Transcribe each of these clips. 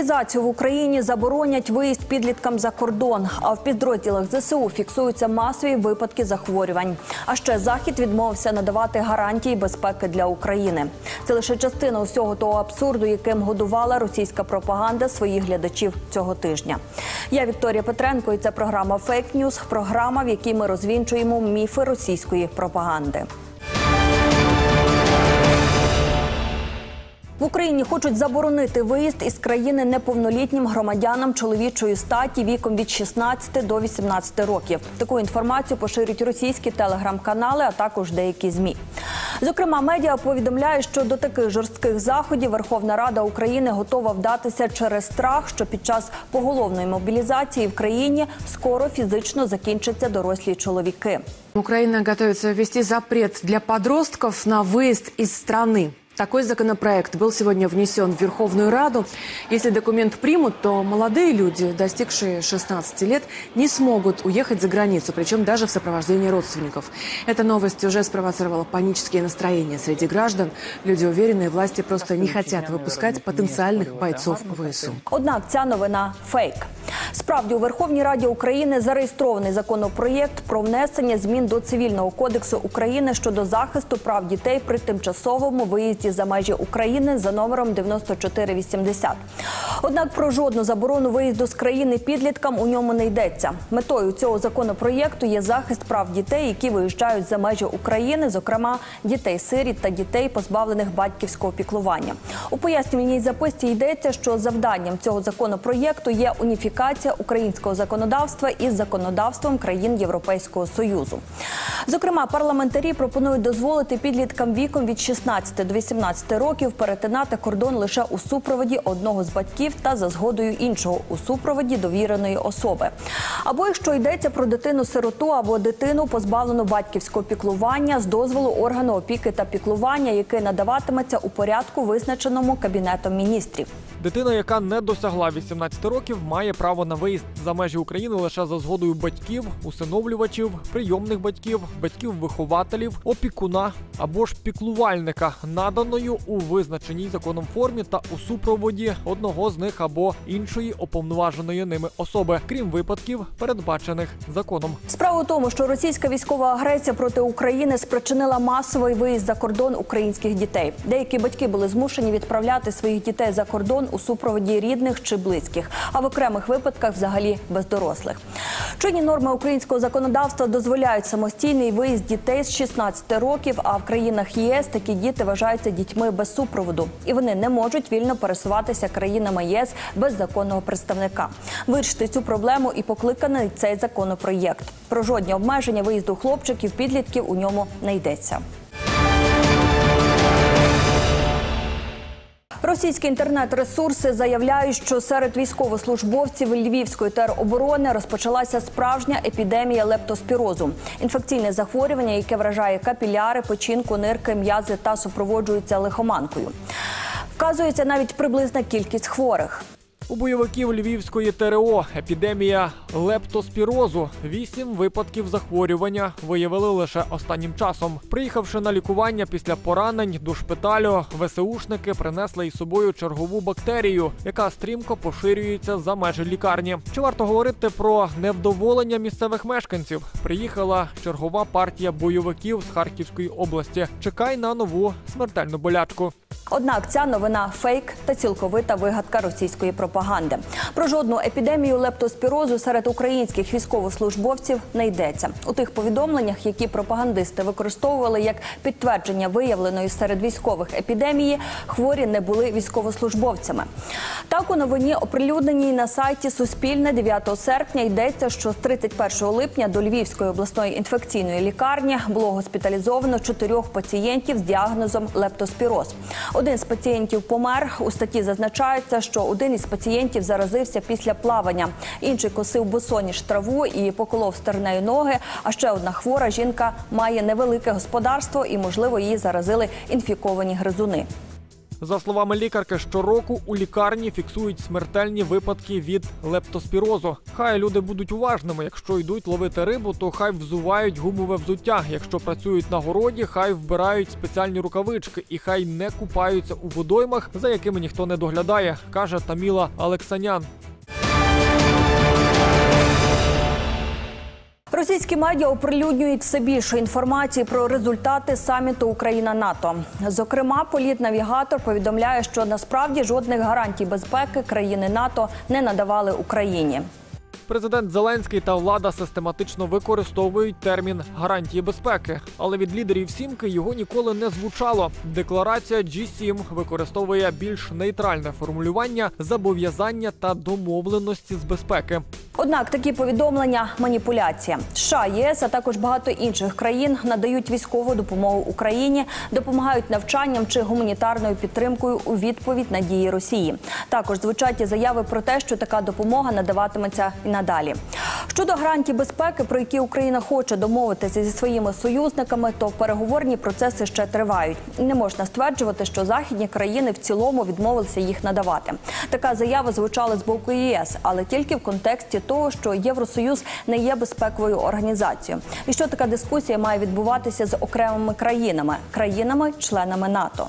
мобілізацію в Україні заборонять виїзд підліткам за кордон, а в підрозділах ЗСУ фіксуються масові випадки захворювань. А ще Захід відмовився надавати гарантії безпеки для України. Це лише частина усього того абсурду, яким годувала російська пропаганда своїх глядачів цього тижня. Я Вікторія Петренко, і це програма «Фейк Ньюз», програма, в якій ми розвінчуємо міфи російської пропаганди. В Україні хочуть заборонити виїзд із країни неповнолітнім громадянам чоловічої статі віком від 16 до 18 років. Таку інформацію поширюють російські телеграм-канали, а також деякі ЗМІ. Зокрема, медіа повідомляють, що до таких жорстких заходів Верховна Рада України готова вдатися через страх, що під час поголовної мобілізації в країні скоро фізично закінчаться дорослі чоловіки. Украина готовится ввести запрет для подростков на выезд из страны. Такой законопроект был сегодня внесен в Верховную Раду. Если документ примут, то молодые люди, достигшие 16 лет, не смогут уехать за границу, причем даже в сопровождении родственников. Эта новость уже спровоцировала панические настроения среди граждан. Люди уверенные, власти просто не хотят выпускать потенциальных бойцов ВСУ. Однак ця новина – фейк. Справді, у Верховній Раді України зареєстрований законопроєкт про внесення змін до Цивільного кодексу України щодо захисту прав дітей при тимчасовому виїзді за межі України за номером 9480. Однак про жодну заборону виїзду з країни підліткам у ньому не йдеться. Метою цього законопроєкту є захист прав дітей, які виїжджають за межі України, зокрема дітей-сиріт та дітей, позбавлених батьківського піклування. У пояснювальній записці йдеться, що завданням цього законопроєкту є уніфікація українського законодавства із законодавством країн Європейського Союзу. Зокрема, парламентарі пропонують дозволити підліткам віком від 16 до 18 років перетинати кордон лише у супроводі одного з батьків та за згодою іншого у супроводі довіреної особи. Або якщо йдеться про дитину-сироту або дитину, позбавлену батьківського піклування, з дозволу органу опіки та піклування, який надаватиметься у порядку, визначеному Кабінетом міністрів. Дитина, яка не досягла 18 років, має право на виїзд за межі України лише за згодою батьків, усиновлювачів, прийомних батьків, батьків-вихователів, опікуна або ж піклувальника, наданою у визначеній законом формі та у супроводі одного з них або іншої уповноваженої ними особи, крім випадків, передбачених законом. Справа у тому, що російська військова агресія проти України спричинила масовий виїзд за кордон українських дітей. Деякі батьки були змушені відправляти своїх дітей за кордон у супроводі рідних чи близьких, а в окремих випадках взагалі без дорослих. Чинні норми українського законодавства дозволяють самостійний виїзд дітей з 16 років, а в країнах ЄС такі діти вважаються дітьми без супроводу. І вони не можуть вільно пересуватися країнами ЄС без законного представника. Вирішити цю проблему і покликаний цей законопроєкт. Про жодні обмеження виїзду хлопчиків-підлітків у ньому не йдеться. Російські інтернет-ресурси заявляють, що серед військовослужбовців Львівської тероборони розпочалася справжня епідемія лептоспірозу. Інфекційне захворювання, яке вражає капіляри, печінку, нирки, м'язи та супроводжується лихоманкою. Вказується навіть приблизна кількість хворих. У бойовиків Львівської ТРО епідемія лептоспірозу. 8 випадків захворювання виявили лише останнім часом. Приїхавши на лікування після поранень до шпиталю, ВСУшники принесли із собою чергову бактерію, яка стрімко поширюється за межі лікарні. Чи варто говорити про невдоволення місцевих мешканців? Приїхала чергова партія бойовиків з Харківської області. Чекай на нову смертельну болячку. Однак ця новина – фейк та цілковита вигадка російської пропаганди. Про жодну епідемію лептоспірозу серед українських військовослужбовців не йдеться. У тих повідомленнях, які пропагандисти використовували як підтвердження виявленої серед військових епідемії, хворі не були військовослужбовцями. Так, у новині, оприлюдненій на сайті Суспільне 9 серпня, йдеться, що з 31 липня до Львівської обласної інфекційної лікарні було госпіталізовано 4 пацієнтів з діагнозом лептоспіроз. Один з пацієнтів помер. У статті зазначається, що один із пацієнтів заразився після плавання. Інший косив босоніж траву і поколов стернею ноги. А ще одна хвора жінка має невелике господарство і, можливо, її заразили інфіковані гризуни. За словами лікарки, щороку у лікарні фіксують смертельні випадки від лептоспірозу. Хай люди будуть уважними. Якщо йдуть ловити рибу, то хай взувають гумове взуття. Якщо працюють на городі, хай вбирають спеціальні рукавички і хай не купаються у водоймах, за якими ніхто не доглядає, каже Таміла Алексанян. Російські медіа оприлюднюють все більше інформації про результати саміту Україна-НАТО. Зокрема, політнавігатор повідомляє, що насправді жодних гарантій безпеки країни НАТО не надавали Україні. Президент Зеленський та влада систематично використовують термін «гарантії безпеки», але від лідерів «сімки» його ніколи не звучало. Декларація G7 використовує більш нейтральне формулювання «зобов'язання та домовленості з безпеки». Однак такі повідомлення – маніпуляція. США, ЄС, а також багато інших країн надають військову допомогу Україні, допомагають навчанням чи гуманітарною підтримкою у відповідь на дії Росії. Також звучать і заяви про те, що така допомога надаватиметься і надалі. Щодо гарантій безпеки, про які Україна хоче домовитися зі своїми союзниками, то переговорні процеси ще тривають. Не можна стверджувати, що західні країни в цілому відмовилися їх надавати. Така заява звучала з боку ЄС, але тільки в контексті того, що Євросоюз не є безпековою організацією. І що така дискусія має відбуватися з окремими країнами-членами НАТО.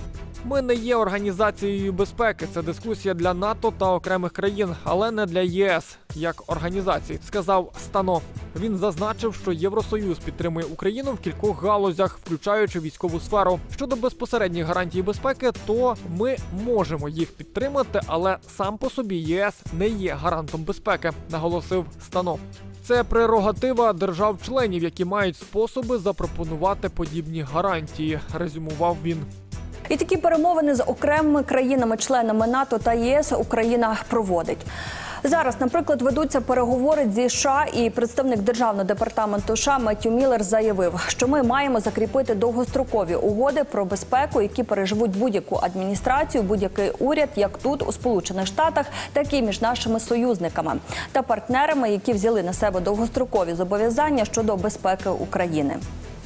Ми не є організацією безпеки. Це дискусія для НАТО та окремих країн, але не для ЄС як організації, сказав Стано. Він зазначив, що Євросоюз підтримує Україну в кількох галузях, включаючи військову сферу. Щодо безпосередніх гарантій безпеки, то ми можемо їх підтримати, але сам по собі ЄС не є гарантом безпеки, наголосив Стано. Це прерогатива держав-членів, які мають способи запропонувати подібні гарантії, резюмував він. І такі перемовини з окремими країнами-членами НАТО та ЄС Україна проводить. Зараз, наприклад, ведуться переговори зі США, і представник Державного департаменту США Меттью Міллер заявив, що ми маємо закріпити довгострокові угоди про безпеку, які переживуть будь-яку адміністрацію, будь-який уряд, як тут, у Сполучених Штатах, так і між нашими союзниками та партнерами, які взяли на себе довгострокові зобов'язання щодо безпеки України.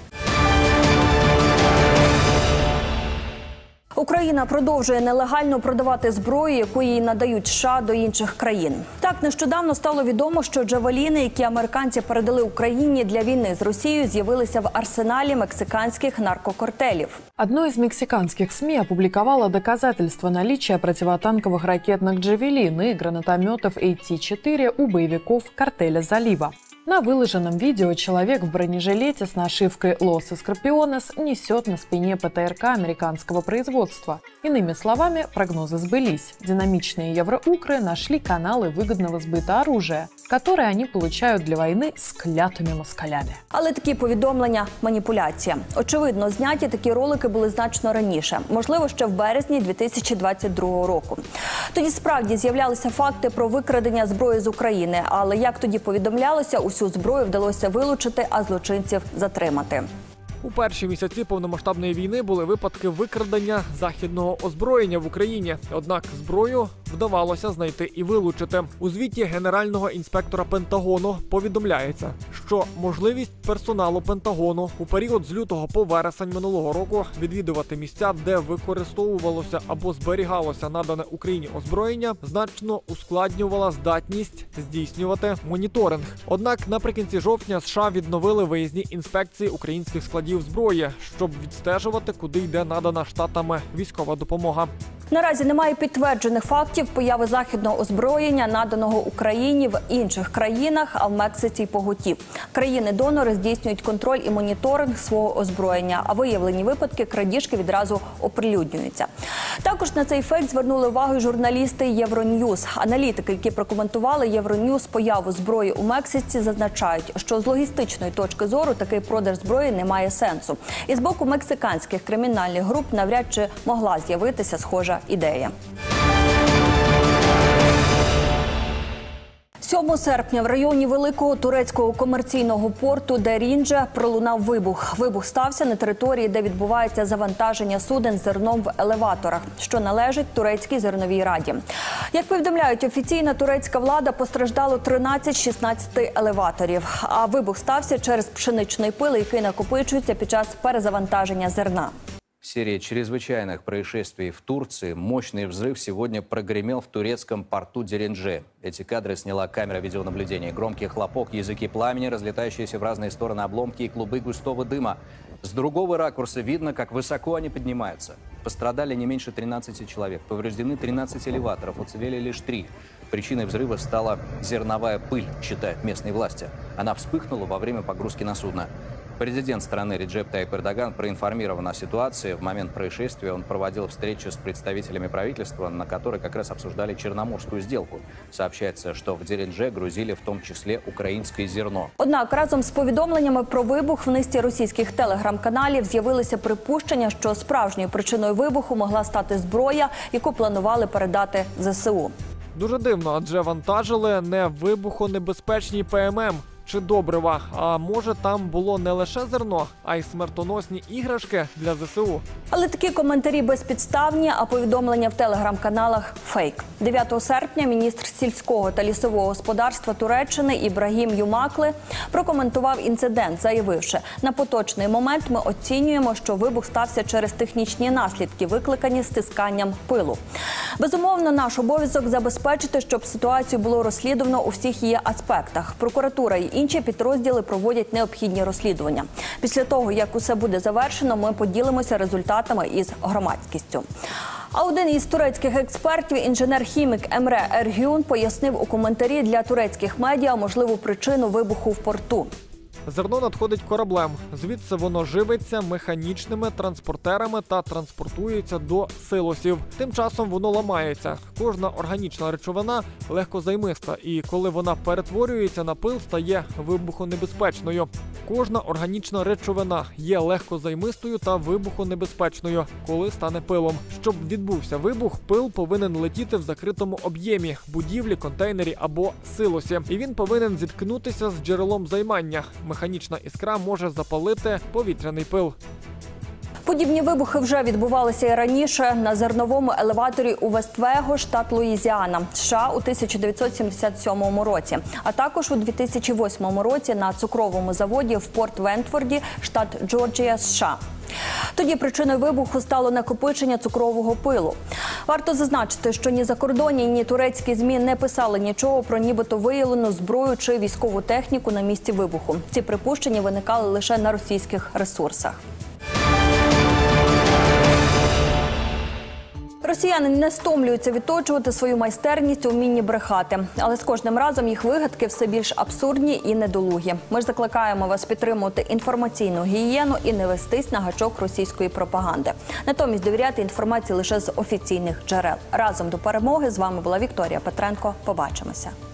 Україна продовжує нелегально продавати зброю, яку їй надають США, до інших країн. Так, нещодавно стало відомо, що джавеліни, які американці передали Україні для війни з Росією, з'явилися в арсеналі мексиканських наркокартелів. Одно из мексиканских СМИ опубликовало доказательства наличия противотанковых ракетных «Джавелин» и гранатометов AT-4 у боевиков картеля «Залива». На выложенном видео человек в бронежилете с нашивкой «Лос Эскорпионес» несет на спине ПТРК американского производства. Иными словами, прогнозы сбылись. Динамичные евроукры нашли каналы выгодного сбыта оружия, которые они получают для войны с клятыми москалями. Але такі повідомлення – маніпуляція. Очевидно, зняті такі ролики були значно раніше. Можливо, ще в березні 2022 року. Тоді справді з'являлися факти про викрадення зброї з України. Але як тоді повідомлялося, усю зброю вдалося вилучити, а злочинців затримати. У перші місяці повномасштабної війни були випадки викрадення західного озброєння в Україні. Однак зброю вдавалося знайти і вилучити. У звіті Генерального інспектора Пентагону повідомляється, що можливість персоналу Пентагону у період з лютого по вересень минулого року відвідувати місця, де використовувалося або зберігалося надане Україні озброєння, значно ускладнювала здатність здійснювати моніторинг. Однак наприкінці жовтня США відновили виїзні інспекції українських складів зброї, щоб відстежувати, куди йде надана Штатами військова допомога. Наразі немає підтверджених фактів появи західного озброєння, наданого Україні в інших країнах, а в Мексиці й поготів. Країни-донори здійснюють контроль і моніторинг свого озброєння, а виявлені випадки крадіжки відразу оприлюднюються. Також на цей фейк звернули увагу журналісти Євроньюз. Аналітики, які прокоментували Євроньюз появу зброї у Мексиці, зазначають, що з логістичної точки зору такий продаж зброї не має сенсу. І з боку мексиканських кримінальних груп навряд чи могла з'явитися схожа ідея. 7 серпня в районі великого турецького комерційного порту Дерінджа пролунав вибух. Вибух стався на території, де відбувається завантаження суден з зерном в елеваторах, що належить Турецькій зерновій раді. Як повідомляють офіційна турецька влада, постраждало 13 з 16 елеваторів. А вибух стався через пшеничний пил, який накопичується під час перезавантаження зерна. Серия чрезвычайных происшествий в Турции. Мощный взрыв сегодня прогремел в турецком порту Дерендже. Эти кадры сняла камера видеонаблюдения. Громкий хлопок, языки пламени, разлетающиеся в разные стороны обломки и клубы густого дыма. С другого ракурса видно, как высоко они поднимаются. Пострадали не меньше 13 человек. Повреждены 13 элеваторов, уцелели лишь 3. Причиной взрыва стала зерновая пыль, считают местные власти. Она вспыхнула во время погрузки на судно. Президент страны Реджеп Тайип Эрдоган проинформирован о ситуации. В момент происшествия он проводил встречу с представителями правительства, на которой как раз обсуждали Черноморскую сделку. Сообщается, що в Дерендже грузили в тому числі українське зерно. Однак разом з повідомленнями про вибух в низці російських телеграм-каналів з'явилися припущення, що справжньою причиною вибуху могла стати зброя, яку планували передати ЗСУ. Дуже дивно, адже вантажили не вибухонебезпечні ПММ чи добрива, а може там було не лише зерно, а й смертоносні іграшки для ЗСУ. Але такі коментарі безпідставні, а повідомлення в телеграм-каналах – фейк. 9 серпня міністр сільського та лісового господарства Туреччини Ібрагім Юмакли прокоментував інцидент, заявивши: «На поточний момент ми оцінюємо, що вибух стався через технічні наслідки, викликані стисканням пилу. Безумовно, наш обов'язок забезпечити, щоб ситуацію було розслідувано у всіх її аспектах. Прокуратура і інші підрозділи проводять необхідні розслідування. Після того, як усе буде завершено, ми поділимося результатами із громадськістю». А один із турецьких експертів, інженер-хімік Емре Ергюн, пояснив у коментарі для турецьких медіа можливу причину вибуху в порту. Зерно надходить кораблем. Звідси воно живиться механічними транспортерами та транспортується до силосів. Тим часом воно ламається. Кожна органічна речовина легкозаймиста, і коли вона перетворюється на пил, стає вибухонебезпечною. Кожна органічна речовина є легкозаймистою та вибухонебезпечною, коли стане пилом. Щоб відбувся вибух, пил повинен летіти в закритому об'ємі – будівлі, контейнері або силосі. І він повинен зіткнутися з джерелом займання. Механічна іскра може запалити повітряний пил. Подібні вибухи вже відбувалися і раніше на зерновому елеваторі у Вествего, штат Луїзіана, США у 1977 році, а також у 2008 році на цукровому заводі в Порт-Вентфорді, штат Джорджія, США. Тоді причиною вибуху стало накопичення цукрового пилу. Варто зазначити, що ні закордонні, ні турецькі ЗМІ не писали нічого про нібито виявлену зброю чи військову техніку на місці вибуху. Ці припущення виникали лише на російських ресурсах. Росіяни не стомлюються відточувати свою майстерність у вмінні брехати. Але з кожним разом їх вигадки все більш абсурдні і недолугі. Ми ж закликаємо вас підтримувати інформаційну гігієну і не вестись на гачок російської пропаганди. Натомість довіряти інформації лише з офіційних джерел. Разом до перемоги. З вами була Вікторія Петренко. Побачимося.